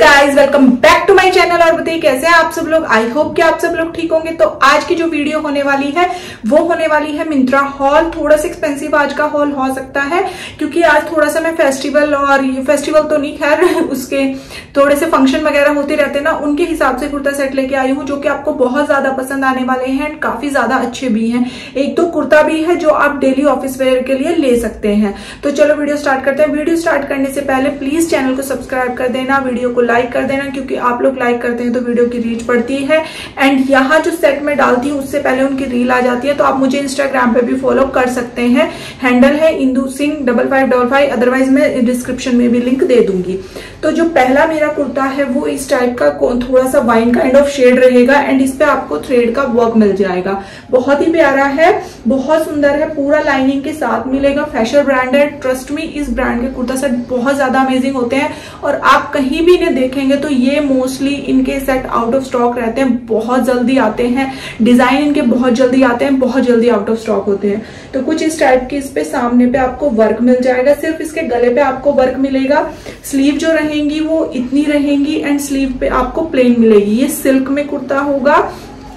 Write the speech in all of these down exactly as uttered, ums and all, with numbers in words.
Guys, welcome back to my channel. और बताइए कैसे हैं आप सब लोग। आई होप कि आप सब लोग ठीक होंगे। तो आज की जो वीडियो होने वाली है वो होने वाली है मिंत्रा हॉल। थोड़ा सा एक्सपेंसिव आज का हॉल हो सकता है क्योंकि आज थोड़ा सा मैं फेस्टिवल और ये फेस्टिवल तो नहीं, खैर उसके थोड़े से फंक्शन वगैरह होते रहते हैं ना, उनके हिसाब से कुर्ता सेट लेके आई हूँ जो कि आपको बहुत ज्यादा पसंद आने वाले हैं एंड काफी ज्यादा अच्छे भी हैं। एक तो कुर्ता भी है जो आप डेली ऑफिस वेयर के लिए ले सकते हैं। तो चलो वीडियो स्टार्ट करते हैं। वीडियो स्टार्ट करने से पहले प्लीज चैनल को सब्सक्राइब कर देना, वीडियो को लाइक कर देना क्योंकि आप लोग लाइक करते हैं तो वीडियो की रीच बढ़ती है। एंड यहाँ जो सेट में डालती हूँ उससे पहले उनकी रील आ जाती है, तो आप मुझे इंस्टाग्राम पे भी फॉलो कर सकते हैं। हैंडल है Indu Singh double five double five, otherwise मैं डिस्क्रिप्शन में भी लिंक दे दूंगी। तो जो पहला मेरा कुर्ता है वो इस टाइप का थोड़ा सा वाइन काइंड ऑफ शेड रहेगा एंड इस पे आपको थ्रेड का वर्क मिल जाएगा। बहुत ही प्यारा है, बहुत सुंदर है, पूरा लाइनिंग के साथ मिलेगा। फैशन ब्रांड है, ट्रस्ट मी इस ब्रांड के कुर्ता सेट बहुत ज्यादा अमेजिंग होते हैं और आप कहीं भी इन्हें देखेंगे तो ये मोस्टली इनके सेट आउट ऑफ स्टॉक रहते हैं, बहुत जल्दी आते हैं। डिजाइन इनके बहुत जल्दी आते हैं, बहुत जल्दी आउट ऑफ स्टॉक होते हैं। तो कुछ इस टाइप के इस पे सामने पे आपको वर्क मिल जाएगा, सिर्फ इसके गले पे आपको वर्क मिलेगा। स्लीव जो रहेंगी वो इतनी रहेंगी एंड स्लीव पे आपको प्लेन मिलेगी। ये सिल्क में कुर्ता होगा,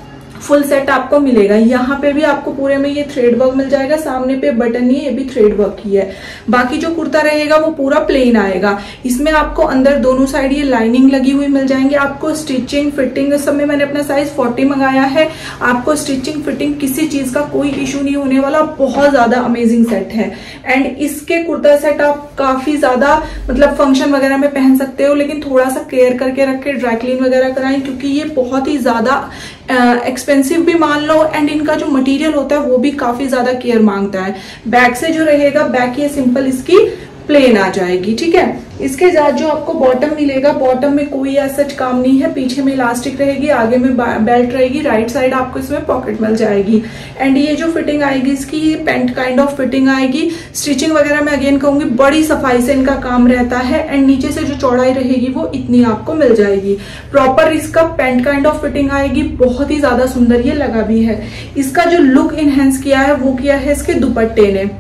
फुल सेट आपको मिलेगा। यहाँ पे भी आपको पूरे में ये थ्रेड वर्क मिल जाएगा। सामने पे बटन नहीं है, ये भी थ्रेड वर्क ही है। बाकी जो कुर्ता रहेगा वो पूरा प्लेन आएगा। इसमें आपको अंदर दोनों साइड ये लाइनिंग लगी हुई मिल जाएंगे। आपको स्टिचिंग फिटिंग इस समय मैंने अपना साइज फोर्टी मंगाया है। आपको स्टिचिंग फिटिंग किसी चीज का कोई इशू नहीं होने वाला, बहुत ज्यादा अमेजिंग सेट है। एंड इसके कुर्ता सेट आप काफी ज्यादा मतलब फंक्शन वगैरह में पहन सकते हो, लेकिन थोड़ा सा केयर करके रखे, ड्राई क्लीन वगैरह कराएं क्योंकि ये बहुत ही ज्यादा एक्सपेंसिव भी मान लो एंड इनका जो मटेरियल होता है वो भी काफी ज्यादा केयर मांगता है। बैक से जो रहेगा, बैक ये सिंपल इसकी प्लेन आ जाएगी, ठीक है। इसके साथ जो आपको बॉटम मिलेगा, बॉटम में कोई ऐसा काम नहीं है। पीछे में इलास्टिक रहेगी, आगे में बेल्ट रहेगी, राइट साइड आपको इसमें पॉकेट मिल जाएगी। एंड ये जो फिटिंग आएगी इसकी, ये पेंट काइंड ऑफ फिटिंग आएगी। स्टिचिंग वगैरह मैं अगेन कहूंगी बड़ी सफाई से इनका काम रहता है। एंड नीचे से जो चौड़ाई रहेगी वो इतनी आपको मिल जाएगी। प्रॉपर इसका पेंट काइंड ऑफ फिटिंग आएगी, बहुत ही ज्यादा सुंदर ये लगा भी है। इसका जो लुक इनहेंस किया है वो किया है इसके दुपट्टे ने।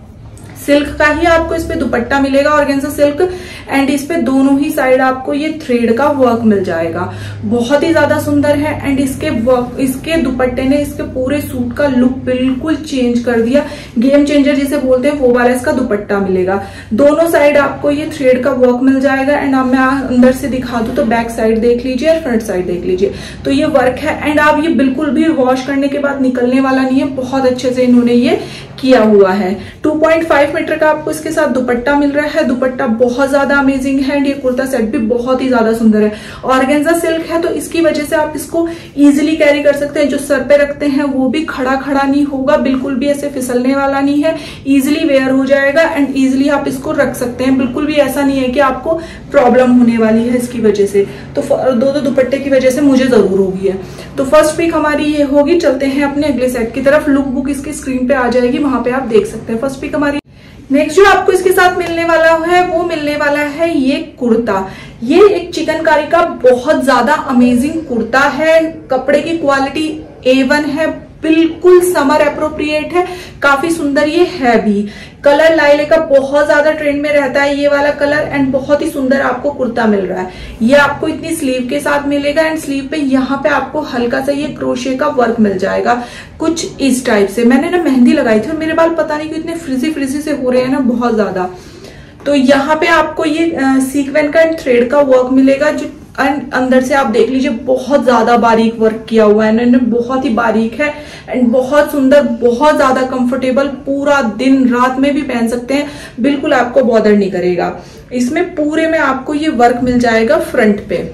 सिल्क का ही आपको इस पे दुपट्टा मिलेगा, ऑर्गेन्जा सिल्क। एंड इस पे दोनों ही साइड आपको ये थ्रेड का वर्क मिल जाएगा, बहुत ही ज्यादा सुंदर है। एंड इसके वर्क, इसके दुपट्टे ने इसके पूरे सूट का लुक बिल्कुल चेंज कर दिया। गेम चेंजर जिसे बोलते हैं वो वाला इसका दुपट्टा मिलेगा। दोनों साइड आपको ये थ्रेड का वर्क मिल जाएगा। एंड अब मैं अंदर से दिखा दूं तो बैक साइड देख लीजिए और फ्रंट साइड देख लीजिए, तो ये वर्क है। एंड आप ये बिल्कुल भी वॉश करने के बाद निकलने वाला नहीं है, बहुत अच्छे से इन्होंने ये किया हुआ है। टू पॉइंट फाइव मीटर का आपको इसके साथ दुपट्टा मिल रहा है। दुपट्टा बहुत ज्यादा अमेजिंग है एंड ये कुर्ता सेट भी बहुत ही ज्यादा सुंदर है। ऑर्गेन्जा सिल्क है तो इसकी वजह से आप इसको इजीली कैरी कर सकते हैं। जो सर पे रखते हैं वो भी खड़ा खड़ा नहीं होगा, बिल्कुल भी ऐसे फिसलने वाला नहीं है, इजिली वेयर हो जाएगा एंड इजिली आप इसको रख सकते हैं। बिल्कुल भी ऐसा नहीं है कि आपको प्रॉब्लम होने वाली है इसकी वजह से। तो दो दो दुपट्टे की वजह से मुझे जरूर होगी है। तो फर्स्ट पिक हमारी ये होगी। चलते हैं अपने अगले सेट की तरफ। लुक बुक इसकी स्क्रीन पे आ जाएगी, वहां पे आप देख सकते हैं। फर्स्ट पिक हमारी। नेक्स्ट जो आपको इसके साथ मिलने वाला है वो मिलने वाला है ये कुर्ता। ये एक चिकनकारी का बहुत ज्यादा अमेजिंग कुर्ता है। कपड़े की क्वालिटी ए वन है, बिल्कुल समर अप्रोप्रिएट है, काफी सुंदर ये है भी। कलर लाइले का बहुत ज्यादा ट्रेंड में रहता है ये वाला कलर एंड बहुत ही सुंदर आपको कुर्ता मिल रहा है। ये आपको इतनी स्लीव के साथ मिलेगा एंड स्लीव पे यहाँ पे आपको हल्का सा ये क्रोशे का वर्क मिल जाएगा, कुछ इस टाइप से। मैंने ना मेहंदी लगाई थी और मेरे बाल पता नहीं क्यों इतने फ्रिजी फ्रिजी से हो रहे हैं ना, बहुत ज्यादा। तो यहाँ पे आपको ये सीक्वेंस का एंड थ्रेड का वर्क मिलेगा जो एंड अंदर से आप देख लीजिए बहुत ज्यादा बारीक वर्क किया हुआ है, एंड बहुत ही बारीक है एंड बहुत सुंदर, बहुत ज्यादा कंफर्टेबल। पूरा दिन रात में भी पहन सकते हैं, बिल्कुल आपको बॉदर नहीं करेगा। इसमें पूरे में आपको ये वर्क मिल जाएगा फ्रंट पे,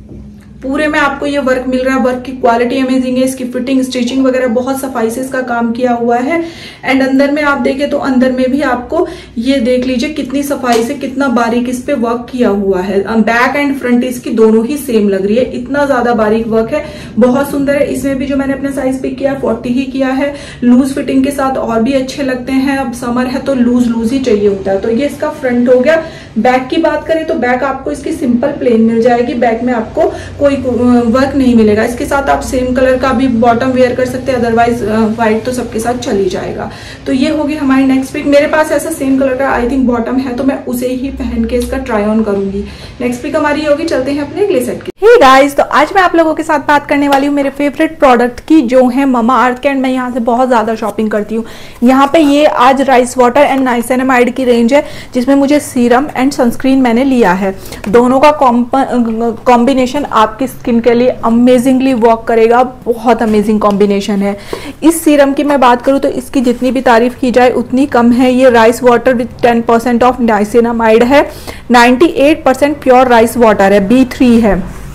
पूरे में आपको ये वर्क मिल रहा है। वर्क की क्वालिटी अमेजिंग है, इसकी फिटिंग स्टिचिंग वगैरह बहुत सफाई से इसका काम किया हुआ है। एंड अंदर में आप देखें तो अंदर में भी आपको ये देख लीजिए कितनी सफाई से, कितना बारीक इस पे वर्क किया हुआ है। बैक एंड फ्रंट इसकी दोनों ही सेम लग रही है, इतना ज्यादा बारीक वर्क है, बहुत सुंदर है। इसमें भी जो मैंने अपना साइज पिक किया फोर्टी ही किया है। लूज फिटिंग के साथ और भी अच्छे लगते हैं, अब समर है तो लूज लूज ही चाहिए होता है। तो ये इसका फ्रंट हो गया। बैक की बात करें तो बैक आपको इसकी सिंपल प्लेन मिल जाएगी। बैक में आपको कोई वर्क नहीं मिलेगा। इसके साथ आप सेम कलर का भी बॉटम वेयर कर सकते हैं, अदरवाइज व्हाइट तो सबके साथ चल ही जाएगा। तो ये होगी हमारी नेक्स्ट पिक। मेरे पास ऐसा सेम कलर का आई थिंक बॉटम है, तो मैं उसे ही पहन के इसका ट्राई ऑन करूंगी। नेक्स्ट पिक हमारी होगी, चलते हैं अपने अगले सेट की। हे गाइस, तो आज मैं आप लोगों के साथ बात करने वाली हूँ मेरे फेवरेट प्रोडक्ट की, जो है ममा अर्थ के। एंड मैं यहाँ से बहुत ज्यादा शॉपिंग करती हूँ। यहाँ पे ये आज राइस वाटर एंड नाइसिनामाइड की रेंज है, जिसमें मुझे सीरम एंड सनस्क्रीन मैंने लिया है। दोनों का कॉम्बिनेशन आपकी स्किन के लिए अमेजिंगली वर्क करेगा, बहुत अमेजिंग कॉम्बिनेशन है। इस सीरम की मैं बात करूँ तो इसकी जितनी भी तारीफ की जाए उतनी कम है। ये rice water with ten percent of niacinamide है, ninety eight percent pure rice water है, बी थ्री है।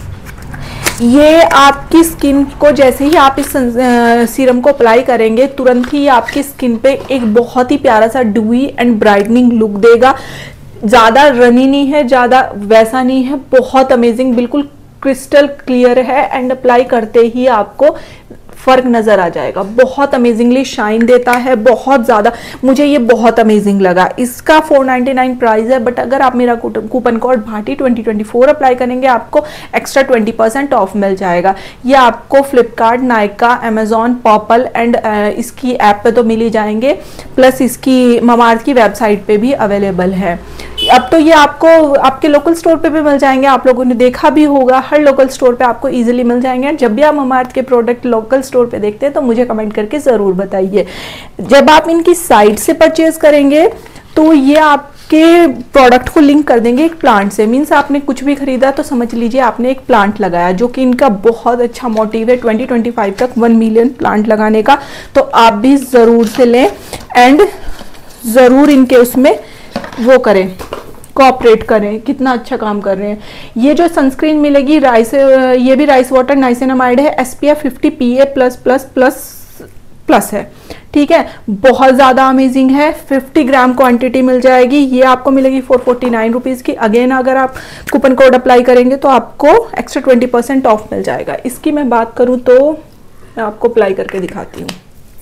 ये आपकी स्किन को जैसे ही आप इस सीरम को अप्लाई करेंगे, तुरंत ही आपकी स्किन पे एक बहुत ही प्यारा सा डूई एंड ब्राइटनिंग लुक देगा। ज़्यादा रनी नहीं है, ज़्यादा वैसा नहीं है, बहुत अमेजिंग, बिल्कुल क्रिस्टल क्लियर है। एंड अप्लाई करते ही आपको फर्क नजर आ जाएगा। बहुत अमेजिंगली शाइन देता है, बहुत ज़्यादा, मुझे ये बहुत अमेजिंग लगा। इसका फोर नाइन्टी नाइन प्राइस है, बट अगर आप मेरा coupon code Bhati twenty twenty four apply करेंगे, आपको एक्स्ट्रा ट्वेंटी परसेंट ऑफ मिल जाएगा। ये आपको Flipkart, Nykaa, Amazon, purple and इसकी ऐप पे तो मिल ही जाएंगे, प्लस इसकी ममा अर्थ की वेबसाइट पे भी अवेलेबल है। अब तो ये आपको आपके लोकल स्टोर पे भी मिल जाएंगे, आप लोगों ने देखा भी होगा, हर लोकल स्टोर पे आपको इजीली मिल जाएंगे। जब भी आप ममा अर्थ के प्रोडक्ट लोकल स्टोर पे देखते हैं तो मुझे कमेंट करके जरूर बताइए। जब आप इनकी साइट से परचेज करेंगे तो ये आपके प्रोडक्ट को लिंक कर देंगे एक प्लांट से। मीन्स आपने कुछ भी खरीदा तो समझ लीजिए आपने एक प्लांट लगाया, जो कि इनका बहुत अच्छा मोटिव है ट्वेंटी ट्वेंटी फाइव तक वन मिलियन प्लांट लगाने का। तो आप भी जरूर से लें एंड जरूर इनके उसमें वो करें, कोऑपरेट करें, कितना अच्छा काम कर रहे हैं। ये जो सनस्क्रीन मिलेगी राइस, ये भी राइस वाटर नाइसिनामाइड है, S P F fifty P A plus plus plus plus है, ठीक है। बहुत ज़्यादा अमेजिंग है, फिफ्टी ग्राम क्वांटिटी मिल जाएगी। ये आपको मिलेगी फोर फोर्टी नाइन रुपीज़ की। अगेन अगर आप कूपन कोड अप्लाई करेंगे तो आपको एक्स्ट्रा ट्वेंटी परसेंट ऑफ मिल जाएगा। इसकी मैं बात करूँ तो मैं आपको अप्लाई करके दिखाती हूँ।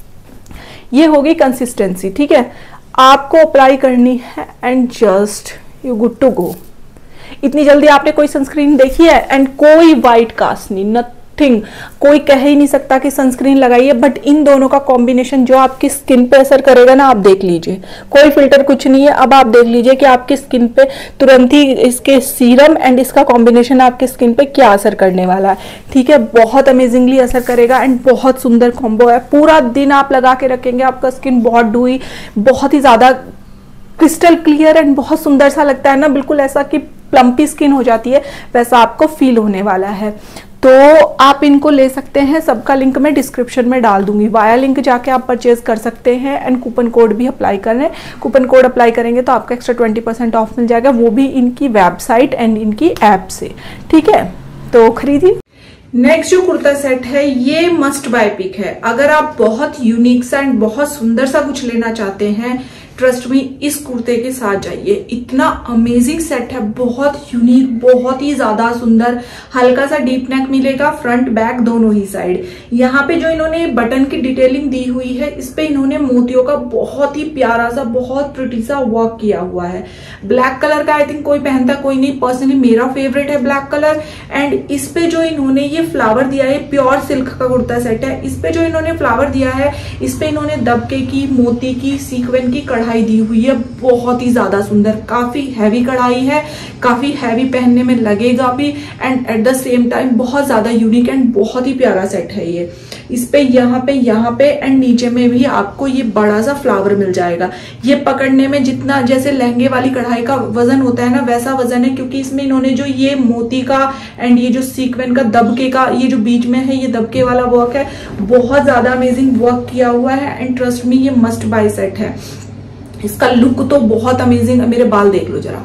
ये होगी कंसिस्टेंसी, ठीक है। आपको अप्लाई करनी है and just you good to go. इतनी जल्दी आपने कोई सनस्क्रीन देखी है? एंड कोई वाइट कास्ट नहीं, नथिंग। कोई कह ही नहीं सकता कि सनस्क्रीन लगाइए, बट इन दोनों का कॉम्बिनेशन जो आपकी स्किन पे असर करेगा ना, आप देख लीजिए। कोई फिल्टर कुछ नहीं है। अब आप देख लीजिए कि आपकी स्किन पे तुरंत ही इसके सीरम एंड इसका कॉम्बिनेशन आपकी स्किन पे क्या असर करने वाला है, ठीक है। बहुत अमेजिंगली असर करेगा एंड बहुत सुंदर कॉम्बो है। पूरा दिन आप लगा के रखेंगे, आपका स्किन बहुत डूई, बहुत ही ज्यादा क्रिस्टल क्लियर एंड बहुत सुंदर सा लगता है ना, बिल्कुल ऐसा कि प्लम्पी स्किन हो जाती है, वैसा आपको फील होने वाला है। तो आप इनको ले सकते हैं, सबका लिंक मैं डिस्क्रिप्शन में डाल दूंगी। वाया लिंक जाके आप परचेज कर सकते हैं एंड कूपन कोड भी अप्लाई करें। कूपन कोड अप्लाई करेंगे तो आपको एक्स्ट्रा ट्वेंटी परसेंट ऑफ मिल जाएगा, वो भी इनकी वेबसाइट एंड इनकी ऐप से, ठीक है। तो खरीदिए। नेक्स्ट जो कुर्ता सेट है ये मस्ट बाय पिक है। अगर आप बहुत यूनिक सा एंड बहुत सुंदर सा कुछ लेना चाहते हैं, ट्रस्ट मी, इस कुर्ते के साथ जाइए। इतना अमेजिंग सेट है, बहुत यूनिक, बहुत ही ज्यादा सुंदर। हल्का सा डीप नेक मिलेगा, फ्रंट बैक दोनों ही साइड। यहाँ पे जो इन्होंने बटन की डिटेलिंग दी हुई है, इस पे इन्होंने मोतियों का बहुत ही प्यारा सा, बहुत प्रिटी सा वर्क किया हुआ है। ब्लैक कलर का आई थिंक कोई पहनता कोई नहीं, पर्सनली मेरा फेवरेट है ब्लैक कलर। एंड इस पे जो इन्होंने ये फ्लावर दिया है, प्योर सिल्क का कुर्ता सेट है, इस पे जो इन्होंने फ्लावर दिया है, इस पे इन्होंने दबके की, मोती की, सीक्वेंस की कढ़ाई दी हुई है, बहुत ही ज्यादा सुंदर। काफी हैवी कढ़ाई है, काफी हैवी, पहनने में लगेगा भी and at the same time बहुत ज्यादा यूनिक एंड बहुत ही प्यारा सेट है ये। इस पे यहाँ पे यहाँ पे एंड नीचे में भी आपको ये बड़ा सा फ्लावर मिल जाएगा। ये पकड़ने में जितना जैसे लहंगे वाली कढ़ाई का वजन होता है ना, वैसा वजन है, क्योंकि इसमें इन्होंने जो ये मोती का एंड ये जो सीक्वेंस का दबके का, ये जो बीच में है ये दबके वाला वर्क है, बहुत ज्यादा अमेजिंग वर्क किया हुआ है। एंड ट्रस्ट मी, ये मस्ट बाय सेट है। इसका लुक तो बहुत अमेजिंग है। मेरे बाल देख लो जरा,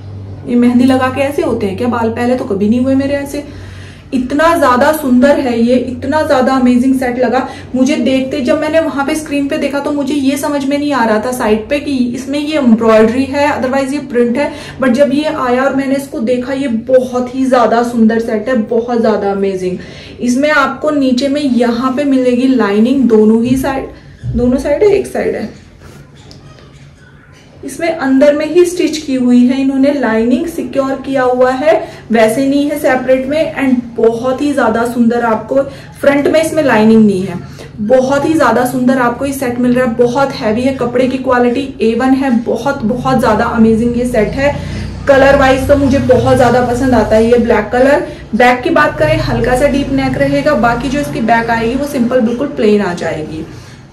ये मेहंदी लगा के ऐसे होते हैं क्या बाल? पहले तो कभी नहीं हुए मेरे ऐसे। इतना ज्यादा सुंदर है ये, इतना ज्यादा अमेजिंग सेट लगा मुझे देखते। जब मैंने वहां पे स्क्रीन पे देखा तो मुझे ये समझ में नहीं आ रहा था साइड पे कि इसमें ये एम्ब्रॉयडरी है, अदरवाइज ये प्रिंट है। बट जब ये आया और मैंने इसको देखा, ये बहुत ही ज्यादा सुंदर सेट है, बहुत ज्यादा अमेजिंग। इसमें आपको नीचे में यहाँ पे मिलेगी लाइनिंग, दोनों ही साइड, दोनों साइड है, एक साइड है, इसमें अंदर में ही स्टिच की हुई है इन्होंने, लाइनिंग सिक्योर किया हुआ है, वैसे नहीं है सेपरेट में। एंड बहुत ही ज्यादा सुंदर आपको फ्रंट में इसमें लाइनिंग नहीं है, बहुत ही ज्यादा सुंदर आपको ये सेट मिल रहा है। बहुत हैवी है, कपड़े की क्वालिटी ए वन है, बहुत बहुत ज्यादा अमेजिंग ये सेट है। कलर वाइज तो मुझे बहुत ज्यादा पसंद आता है ये ब्लैक कलर। बैक की बात करें, हल्का सा डीप नेक रहेगा, बाकी जो इसकी बैक आएगी वो सिंपल बिल्कुल प्लेन आ जाएगी।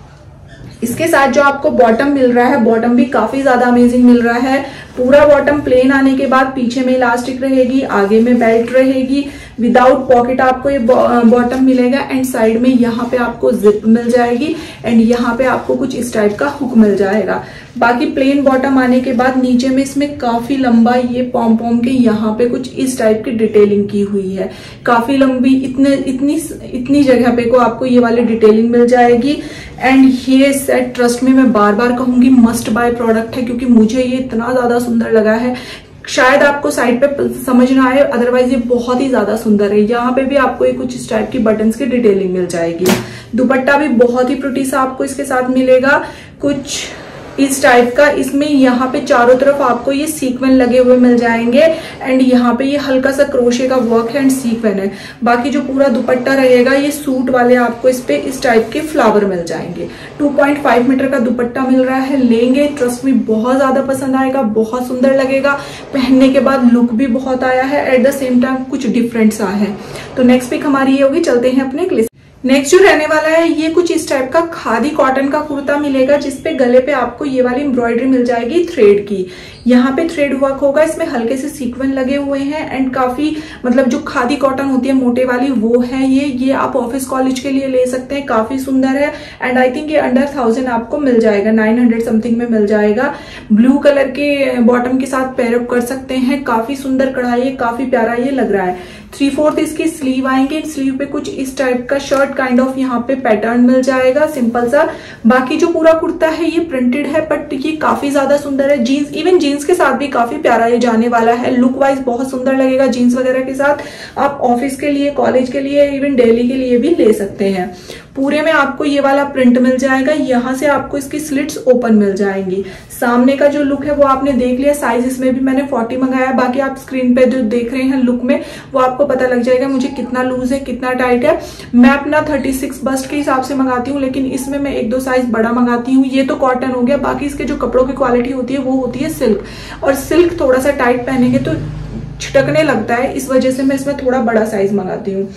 इसके साथ जो आपको बॉटम मिल रहा है, बॉटम भी काफी ज्यादा अमेजिंग मिल रहा है। पूरा बॉटम प्लेन आने के बाद पीछे में इलास्टिक रहेगी, आगे में बेल्ट रहेगी, विदाउट पॉकेट आपको ये बॉटम मिलेगा। एंड साइड में यहाँ पे आपको जिप मिल जाएगी एंड यहाँ पे आपको कुछ इस टाइप का हुक मिल जाएगा। बाकी प्लेन बॉटम आने के बाद नीचे में इसमें काफी लंबा ये पॉम पॉम के यहाँ पे कुछ इस टाइप की डिटेलिंग की हुई है, काफी लंबी, इतने इतनी इतनी जगह पे को आपको ये वाली डिटेलिंग मिल जाएगी। एंड ये सेट ट्रस्ट में मैं बार बार कहूंगी मस्ट बाय प्रोडक्ट है, क्योंकि मुझे ये इतना ज्यादा सुंदर लगा है। शायद आपको साइड पे समझ ना आए, अदरवाइज ये बहुत ही ज्यादा सुंदर है। यहाँ पे भी आपको ये कुछ इस टाइप की बटन्स की डिटेलिंग मिल जाएगी। दुपट्टा भी बहुत ही प्रिटी सा आपको इसके साथ मिलेगा, कुछ इस टाइप का। इसमें यहाँ पे चारों तरफ आपको ये सीक्वेंस लगे हुए मिल जाएंगे एंड यहाँ पे ये हल्का सा क्रोशे का वर्क है एंड सीक्वेंस है। बाकी जो पूरा दुपट्टा रहेगा ये सूट वाले आपको इस पे इस टाइप के फ्लावर मिल जाएंगे। टू पॉइंट फाइव मीटर का दुपट्टा मिल रहा है, लेंगे ट्रस्ट में बहुत ज्यादा पसंद आएगा, बहुत सुंदर लगेगा। पहनने के बाद लुक भी बहुत आया है, एट द सेम टाइम कुछ डिफरेंट सा है। तो नेक्स्ट पिक हमारी ये होगी, चलते हैं अपने क्लिप। नेक्स्ट जो रहने वाला है ये कुछ इस टाइप का खादी कॉटन का कुर्ता मिलेगा, जिसपे गले पे आपको ये वाली एम्ब्रॉयडरी मिल जाएगी थ्रेड की। यहाँ पे थ्रेड वर्क होगा, इसमें हल्के से सीक्वेंस लगे हुए हैं एंड काफी मतलब जो खादी कॉटन होती है मोटे वाली वो है ये ये आप ऑफिस कॉलेज के लिए ले सकते हैं, काफी सुंदर है। एंड आई थिंक ये अंडर थाउजेंड आपको मिल जाएगा, नाइन हंड्रेड समथिंग में मिल जाएगा। ब्लू कलर के बॉटम के साथ पेयरअप कर सकते हैं, काफी सुंदर कढ़ाई है, काफी प्यारा ये लग रहा है। थ्री फोर्थ इसकी स्लीव आएंगे, स्लीव पे कुछ इस टाइप का शर्ट काइंड ऑफ यहाँ पे पैटर्न मिल जाएगा सिंपल सा। बाकी जो पूरा कुर्ता है ये प्रिंटेड है, बट ये काफी ज्यादा सुंदर है। जीन्स, इवन जीन्स के साथ भी काफी प्यारा ये जाने वाला है, लुक वाइज बहुत सुंदर लगेगा जीन्स वगैरह के साथ। आप ऑफिस के लिए, कॉलेज के लिए, इवन डेली के लिए भी ले सकते हैं। पूरे में आपको ये वाला प्रिंट मिल जाएगा, यहाँ से आपको इसकी स्लिट्स ओपन मिल जाएंगी। सामने का जो लुक है वो आपने देख लिया, साइज इसमें भी मैंने फोर्टी मंगाया। बाकी आप स्क्रीन पे जो देख रहे हैं लुक में वो आपको पता लग जाएगा मुझे कितना लूज है कितना टाइट है। मैं अपना थर्टी सिक्स बस्ट के हिसाब से मंगाती हूँ, लेकिन इसमें मैं एक दो साइज बड़ा मंगाती हूँ। ये तो कॉटन हो गया, बाकी इसके जो कपड़ों की क्वालिटी होती है वो होती है सिल्क, और सिल्क थोड़ा सा टाइट पहनेंगे तो छिटकने लगता है, इस वजह से मैं इसमें थोड़ा बड़ा साइज मंगाती हूँ।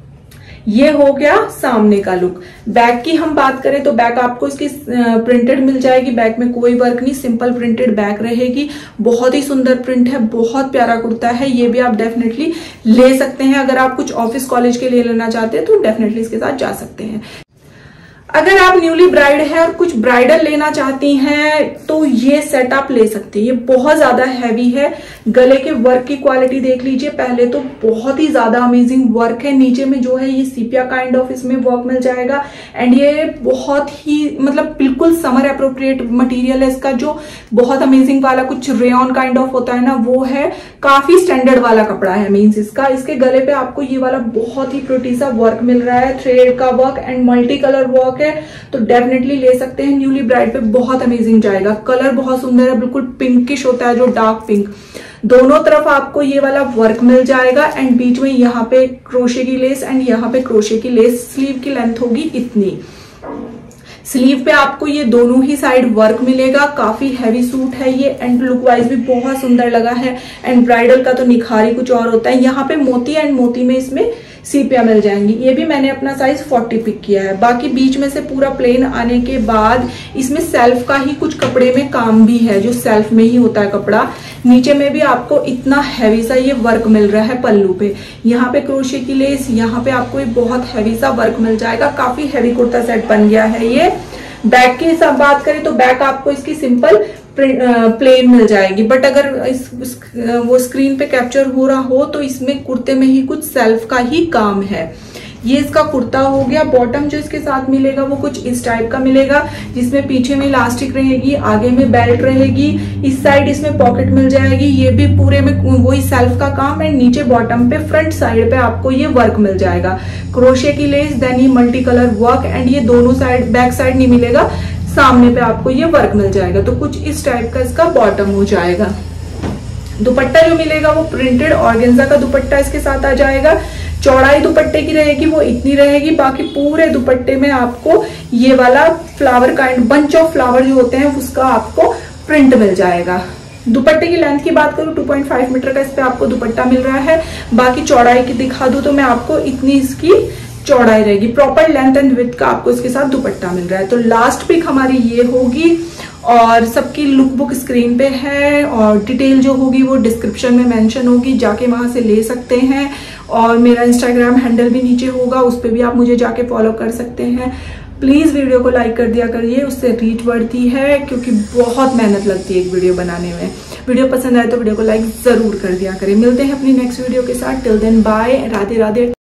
ये हो गया सामने का लुक। बैक की हम बात करें तो बैक आपको इसकी प्रिंटेड मिल जाएगी, बैक में कोई वर्क नहीं, सिंपल प्रिंटेड बैक रहेगी। बहुत ही सुंदर प्रिंट है, बहुत प्यारा कुर्ता है, ये भी आप डेफिनेटली ले सकते हैं। अगर आप कुछ ऑफिस कॉलेज के लिए लेना चाहते हैं तो डेफिनेटली इसके साथ जा सकते हैं। अगर आप न्यूली ब्राइड है और कुछ ब्राइडल लेना चाहती हैं तो ये सेट आप ले सकती हैं। ये बहुत ज्यादा हैवी है, गले के वर्क की क्वालिटी देख लीजिए पहले तो, बहुत ही ज्यादा अमेजिंग वर्क है। नीचे में जो है ये सीपिया काइंड ऑफ इसमें वर्क मिल जाएगा एंड ये बहुत ही मतलब बिल्कुल समर अप्रोप्रिएट मटेरियल है इसका, जो बहुत अमेजिंग वाला कुछ रेयन काइंड ऑफ होता है ना वो है, काफी स्टैंडर्ड वाला कपड़ा है मीन्स इसका। इसके गले पे आपको ये वाला बहुत ही प्रिटी सा वर्क मिल रहा है, थ्रेड का work and multi colour work है, तो डेफिनेटली ले सकते हैं। न्यूली ब्राइड पे बहुत अमेजिंग जाएगा। कलर बहुत सुंदर है, बिल्कुल पिंकिश होता है जो डार्क पिंक। दोनों तरफ आपको ये वाला वर्क मिल जाएगा एंड बीच में यहाँ पे क्रोशे की लेस एंड यहाँ पे क्रोशे की लेस। स्लीव की लेंथ होगी इतनी। स्लीव पे आपको ये दोनों ही साइड वर्क मिलेगा, काफी हैवी सूट है ये एंड लुक वाइज भी बहुत सुंदर लगा है। एंड ब्राइडल का तो निखार ही कुछ और होता है। यहाँ पे मोती एंड मोती में इसमें सीपिया मिल जाएंगी। ये भी मैंने अपना साइज फोर्टी पिक किया है। बाकी बीच में से पूरा प्लेन आने के बाद इसमें सेल्फ का ही कुछ कपड़े में काम भी है, जो सेल्फ में ही होता है कपड़ा। नीचे में भी आपको इतना हैवी सा ये वर्क मिल रहा है पल्लू पे, यहाँ पे क्रोशे की लेस, यहाँ पे आपको एक बहुत हैवी सा वर्क मिल जाएगा। काफी हैवी कुर्ता सेट बन गया है ये। बैक की हिसाब बात करें तो बैक आपको इसकी सिंपल प्लेन मिल जाएगी, बट अगर इस, इस वो स्क्रीन पे कैप्चर हो रहा हो तो इसमें कुर्ते में ही कुछ सेल्फ का ही काम है। ये इसका कुर्ता हो गया। बॉटम जो इसके साथ मिलेगा वो कुछ इस टाइप का मिलेगा, जिसमें पीछे में इलास्टिक रहेगी, आगे में बेल्ट रहेगी, इस साइड इसमें पॉकेट मिल जाएगी। ये भी पूरे में वही सेल्फ का काम है। नीचे बॉटम पे फ्रंट साइड पे आपको ये वर्क मिल जाएगा, क्रोशे की लेस, देन ये मल्टी कलर वर्क एंड ये दोनों साइड बैक साइड नहीं मिलेगा, सामने पे आपको ये वर्क मिल जाएगा। तो कुछ इस टाइप का इसका बॉटम हो जाएगा। दुपट्टा जो मिलेगा वो प्रिंटेड ऑर्गेन्जा का दुपट्टा इसके साथ आ जाएगा। चौड़ाई दुपट्टे की रहेगी वो इतनी रहेगी, बाकी पूरे दुपट्टे में आपको ये वाला flower kind bunch of flower जो होते हैं उसका आपको प्रिंट मिल जाएगा। दुपट्टे की लेंथ की बात करूं टू पॉइंट फाइव मीटर का इस पे आपको दुपट्टा मिल रहा है। बाकी चौड़ाई की दिखा दूं तो मैं आपको इतनी इसकी चौड़ाई रहेगी, प्रॉपर लेंथ एंड विड्थ का आपको इसके साथ दुपट्टा मिल रहा है। तो लास्ट पिक हमारी ये होगी और सबकी लुक बुक स्क्रीन पे है और डिटेल जो होगी वो डिस्क्रिप्शन में मेंशन होगी, जाके वहां से ले सकते हैं। और मेरा इंस्टाग्राम हैंडल भी नीचे होगा, उस पर भी आप मुझे जाके फॉलो कर सकते हैं। प्लीज वीडियो को लाइक कर दिया करिए, उससे रीच बढ़ती है क्योंकि बहुत मेहनत लगती है एक वीडियो बनाने में। वीडियो पसंद आए तो वीडियो को लाइक जरूर कर दिया करें। मिलते हैं अपनी नेक्स्ट वीडियो के साथ। Till then bye, Radhe Radhe.